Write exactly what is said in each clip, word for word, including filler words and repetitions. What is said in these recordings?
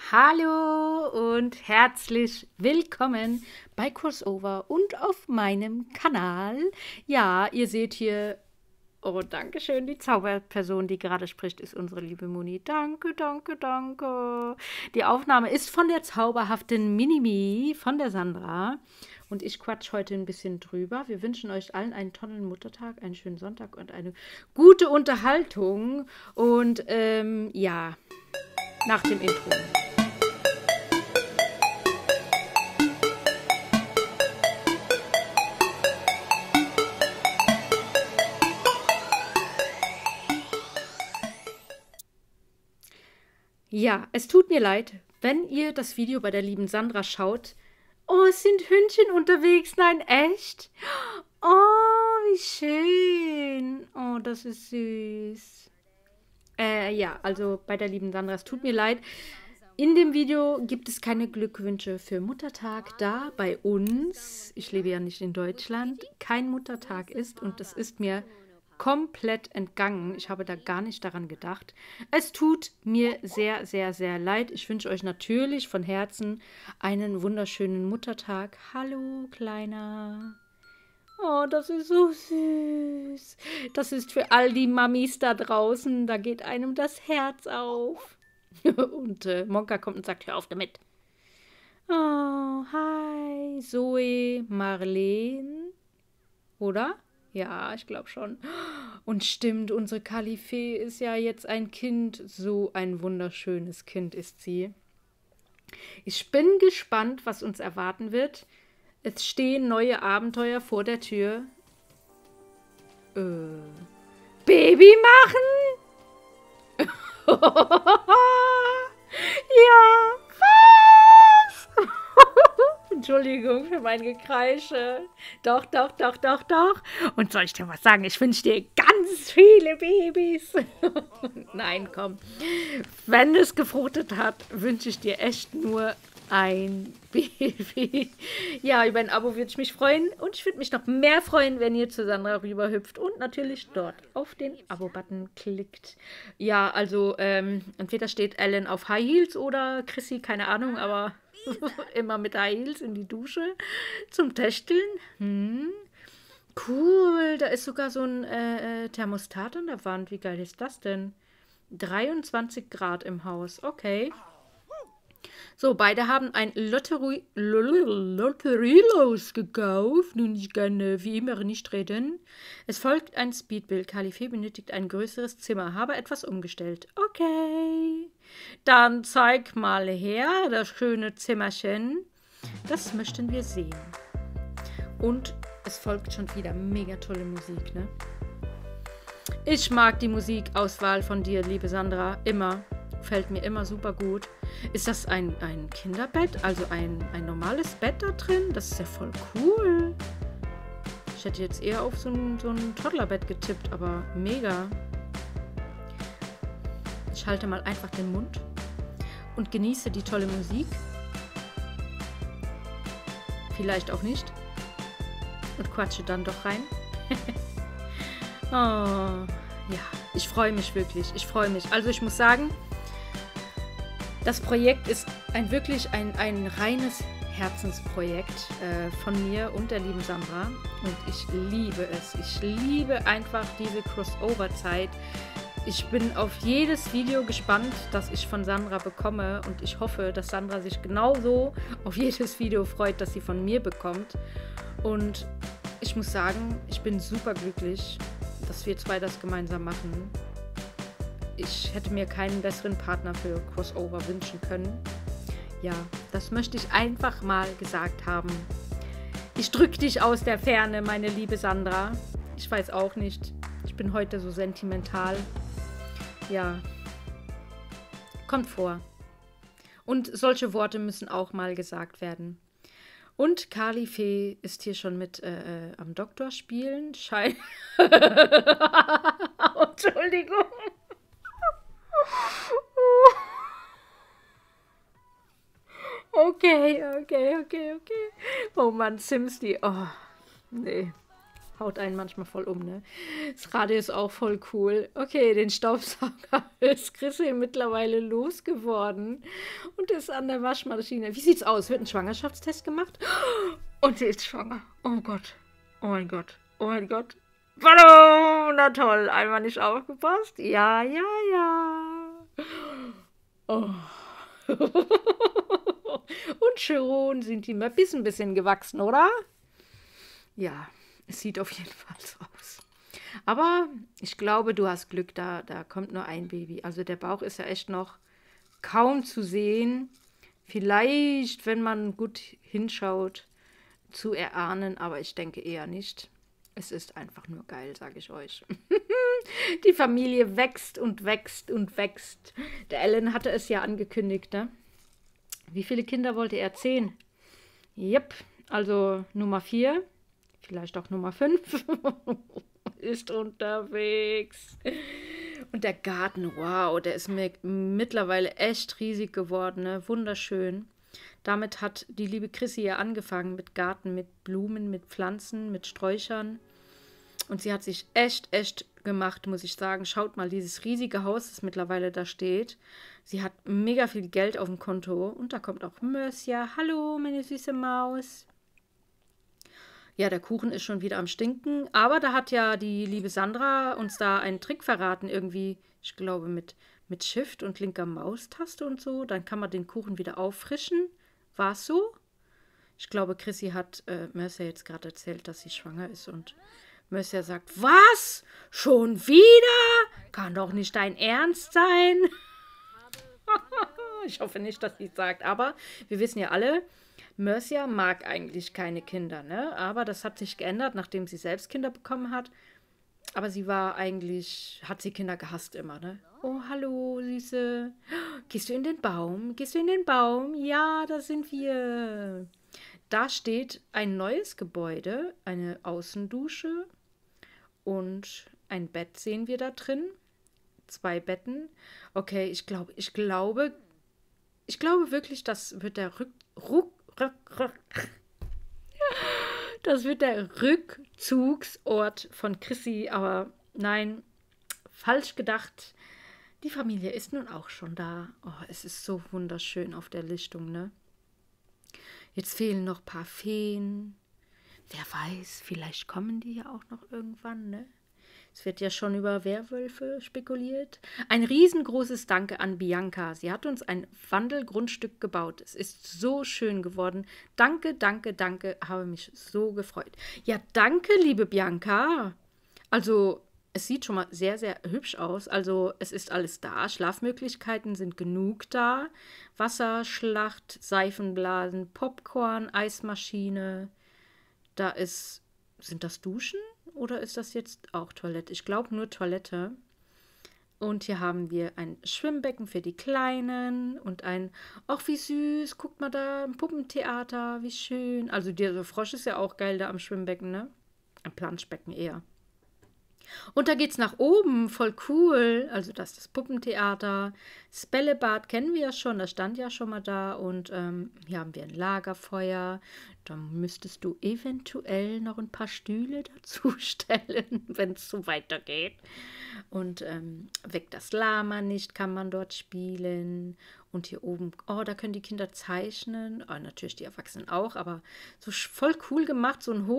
Hallo und herzlich willkommen bei Crossover und auf meinem Kanal. Ja, ihr seht hier, oh, danke schön, die Zauberperson, die gerade spricht, ist unsere liebe Moni. Danke, danke, danke. Die Aufnahme ist von der zauberhaften Minimi, von der Sandra. Und ich quatsch heute ein bisschen drüber. Wir wünschen euch allen einen tollen Muttertag, einen schönen Sonntag und eine gute Unterhaltung. Und ähm, ja, nach dem Intro. Ja, es tut mir leid, wenn ihr das Video bei der lieben Sandra schaut. Oh, es sind Hündchen unterwegs. Nein, echt? Oh, wie schön. Oh, das ist süß. Äh, ja, also bei der lieben Sandra, es tut mir leid. In dem Video gibt es keine Glückwünsche für Muttertag, da bei uns, ich lebe ja nicht in Deutschland, kein Muttertag ist und das ist mir komplett entgangen. Ich habe da gar nicht daran gedacht. Es tut mir sehr, sehr, sehr leid. Ich wünsche euch natürlich von Herzen einen wunderschönen Muttertag. Hallo, Kleiner. Oh, das ist so süß. Das ist für all die Mamis da draußen. Da geht einem das Herz auf. Und äh, Monka kommt und sagt, hör auf damit. Oh, hi, Zoe, Marleen. Oder? Ja, ich glaube schon. Und stimmt, unsere Kalifee ist ja jetzt ein Kind. So ein wunderschönes Kind ist sie. Ich bin gespannt, was uns erwarten wird. Es stehen neue Abenteuer vor der Tür. Äh, Baby machen? Ja, was? Entschuldigung für mein Gekreische. Doch, doch, doch, doch, doch. Und soll ich dir was sagen? Ich wünsche dir ganz viele Babys. Nein, komm. Wenn es gefruchtet hat, wünsche ich dir echt nur ein Baby. Ja, über ein Abo würde ich mich freuen. Und ich würde mich noch mehr freuen, wenn ihr zu Sandra rüberhüpft und natürlich dort auf den Abo-Button klickt. Ja, also ähm, entweder steht Ellen auf High Heels oder Chrissy, keine Ahnung, aber immer mit High Heels in die Dusche zum Testeln. Hm. Cool, da ist sogar so ein äh, Thermostat an der Wand. Wie geil ist das denn? dreiundzwanzig Grad im Haus, okay. So, beide haben ein Lotterie, Lotterielos gekauft. Nun, ich kann äh, wie immer nicht reden. Es folgt ein Speedbild. Kalifee benötigt ein größeres Zimmer. Habe etwas umgestellt. Okay. Dann zeig mal her, das schöne Zimmerchen. Das möchten wir sehen. Und es folgt schon wieder mega tolle Musik, ne? Ich mag die Musikauswahl von dir, liebe Sandra, immer. Fällt mir immer super gut. Ist das ein, ein Kinderbett? Also ein, ein normales Bett da drin? Das ist ja voll cool. Ich hätte jetzt eher auf so ein, so ein Toddlerbett getippt, aber mega. Ich halte mal einfach den Mund und genieße die tolle Musik. Vielleicht auch nicht. Und quatsche dann doch rein. Oh, ja, ich freue mich wirklich. Ich freue mich. Also ich muss sagen, das Projekt ist ein wirklich ein, ein reines Herzensprojekt äh, von mir und der lieben Sandra. Und ich liebe es. Ich liebe einfach diese Crossover-Zeit. Ich bin auf jedes Video gespannt, das ich von Sandra bekomme. Und ich hoffe, dass Sandra sich genauso auf jedes Video freut, das sie von mir bekommt. Und ich muss sagen, ich bin super glücklich, dass wir zwei das gemeinsam machen. Ich hätte mir keinen besseren Partner für Crossover wünschen können. Ja, das möchte ich einfach mal gesagt haben. Ich drücke dich aus der Ferne, meine liebe Sandra. Ich weiß auch nicht. Ich bin heute so sentimental. Ja, kommt vor. Und solche Worte müssen auch mal gesagt werden. Und Kalifee ist hier schon mit äh, äh, am Doktor spielen. Schein. Entschuldigung. Okay, okay, okay, okay. Oh Mann, Sims, die. Oh, nee. haut einen manchmal voll um, ne? Das Radio ist auch voll cool. Okay, den Staubsauger ist Chrissy mittlerweile losgeworden und ist an der Waschmaschine. Wie sieht's aus? Wird ein Schwangerschaftstest gemacht? Und sie ist schwanger. Oh Gott. Oh mein Gott. Oh mein Gott. Hallo! Na toll, einmal nicht aufgepasst? Ja, ja, ja. Oh. Und schon sind die Möppis ein bisschen gewachsen, oder? Ja, es sieht auf jeden Fall so aus. Aber ich glaube, du hast Glück, da, da kommt nur ein Baby. Also der Bauch ist ja echt noch kaum zu sehen. Vielleicht, wenn man gut hinschaut, zu erahnen, aber ich denke eher nicht. Es ist einfach nur geil, sage ich euch. Die Familie wächst und wächst und wächst. Der Alan hatte es ja angekündigt, ne? Wie viele Kinder wollte er? Zehn. Yep, also Nummer vier, vielleicht auch Nummer fünf, ist unterwegs. Und der Garten, wow, der ist mir mittlerweile echt riesig geworden, ne? Wunderschön. Damit hat die liebe Chrissy ja angefangen mit Garten, mit Blumen, mit Pflanzen, mit Sträuchern. Und sie hat sich echt, echt gemacht, muss ich sagen. Schaut mal, dieses riesige Haus, das mittlerweile da steht. Sie hat mega viel Geld auf dem Konto. Und da kommt auch Mercia. Hallo, meine süße Maus. Ja, der Kuchen ist schon wieder am Stinken. Aber da hat ja die liebe Sandra uns da einen Trick verraten. Irgendwie, ich glaube, mit, mit Shift und linker Maustaste und so. Dann kann man den Kuchen wieder auffrischen. War es so? Ich glaube, Chrissy hat äh, Mercia jetzt gerade erzählt, dass sie schwanger ist. Und Mercia sagt, was? Schon wieder? Kann doch nicht dein Ernst sein. Ich hoffe nicht, dass sie es sagt. Aber wir wissen ja alle, Mercia mag eigentlich keine Kinder, ne? Aber das hat sich geändert, nachdem sie selbst Kinder bekommen hat. Aber sie war eigentlich, hat sie Kinder gehasst immer, ne? Oh, hallo, Süße. Gehst du in den Baum? Gehst du in den Baum? Ja, da sind wir. Da steht ein neues Gebäude, eine Außendusche und ein Bett sehen wir da drin. Zwei Betten. Okay, ich glaube, ich glaube, ich glaube wirklich, das wird der Rück, Ruck, Rück, Rück, das wird der Rückzugsort von Chrissy, aber nein, falsch gedacht. Die Familie ist nun auch schon da. Oh, es ist so wunderschön auf der Lichtung, ne? Jetzt fehlen noch ein paar Feen. Wer weiß, vielleicht kommen die ja auch noch irgendwann, ne? Es wird ja schon über Werwölfe spekuliert. Ein riesengroßes Danke an Bianca. Sie hat uns ein Wandelgrundstück gebaut. Es ist so schön geworden. Danke, danke, danke. Habe mich so gefreut. Ja, danke, liebe Bianca. Also, es sieht schon mal sehr, sehr hübsch aus. Also, es ist alles da. Schlafmöglichkeiten sind genug da. Wasserschlacht, Seifenblasen, Popcorn, Eismaschine. Da ist, sind das Duschen? Oder ist das jetzt auch Toilette? Ich glaube nur Toilette. Und hier haben wir ein Schwimmbecken für die Kleinen und ein, ach wie süß, guckt mal da, ein Puppentheater, wie schön. Also der Frosch ist ja auch geil da am Schwimmbecken, ne? Am Planschbecken eher. Und da geht's nach oben, voll cool. Also das ist das Puppentheater. Das Bällebad kennen wir ja schon, das stand ja schon mal da. Und ähm, hier haben wir ein Lagerfeuer. Da müsstest du eventuell noch ein paar Stühle dazu stellen, wenn es so weitergeht. Und ähm, Weg das Lama nicht kann man dort spielen. Und hier oben, oh, da können die Kinder zeichnen. Oh, natürlich die Erwachsenen auch, aber so voll cool gemacht, so ein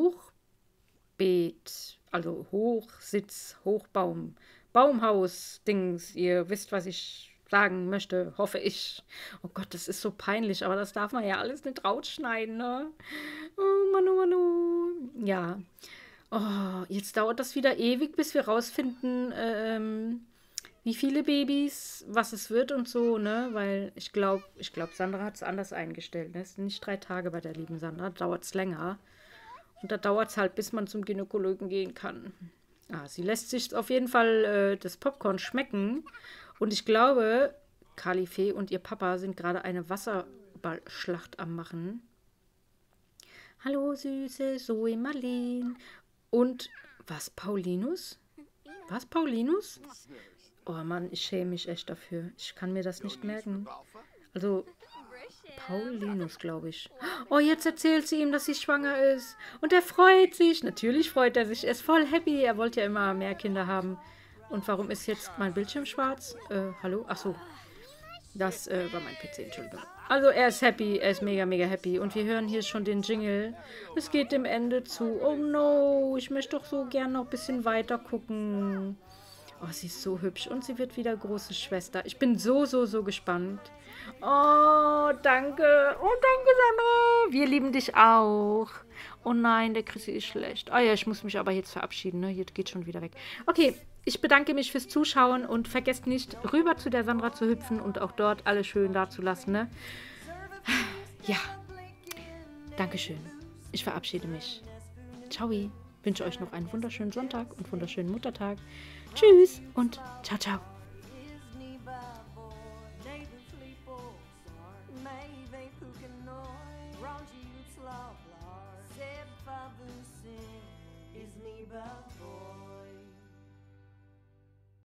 Hochbeet. Also Hochsitz, Hochbaum, Baumhaus-Dings. Ihr wisst, was ich sagen möchte, hoffe ich. Oh Gott, das ist so peinlich, aber das darf man ja alles nicht rausschneiden, ne? Oh, Manu, Manu. Ja. Oh, jetzt dauert das wieder ewig, bis wir rausfinden, ähm, wie viele Babys, was es wird und so, ne? Weil ich glaube, ich glaube, Sandra hat es anders eingestellt. Ne? Es sind nicht drei Tage bei der lieben Sandra, dauert es länger. Und da dauert es halt, bis man zum Gynäkologen gehen kann. Ah, sie lässt sich auf jeden Fall äh, das Popcorn schmecken. Und ich glaube, Kalifee und ihr Papa sind gerade eine Wasserballschlacht am machen. Hallo, Süße, Zoe, Marlene. Und was, Paulinus? Was, Paulinus? Oh Mann, ich schäme mich echt dafür. Ich kann mir das nicht merken. Also, Paulinus, glaube ich. Oh, jetzt erzählt sie ihm, dass sie schwanger ist. Und er freut sich. Natürlich freut er sich. Er ist voll happy. Er wollte ja immer mehr Kinder haben. Und warum ist jetzt mein Bildschirm schwarz? Äh, hallo? Ach so. Das äh, war mein P C, Entschuldigung. Also er ist happy, er ist mega, mega happy. Und wir hören hier schon den Jingle. Es geht dem Ende zu. Oh no, ich möchte doch so gern noch ein bisschen weiter gucken. Oh, sie ist so hübsch. Und sie wird wieder große Schwester. Ich bin so, so, so gespannt. Oh, danke. Oh, danke, Sandra. Wir lieben dich auch. Oh nein, der Chrissy ist schlecht. Ah ja, ich muss mich aber jetzt verabschieden. Ne? Jetzt geht schon wieder weg. Okay, ich bedanke mich fürs Zuschauen und vergesst nicht, rüber zu der Sandra zu hüpfen und auch dort alles schön dazulassen. Ne? Ja, Dankeschön. Ich verabschiede mich. Ciao. Wünsche euch noch einen wunderschönen Sonntag und wunderschönen Muttertag. Tschüss und ciao, ciao. Is me, but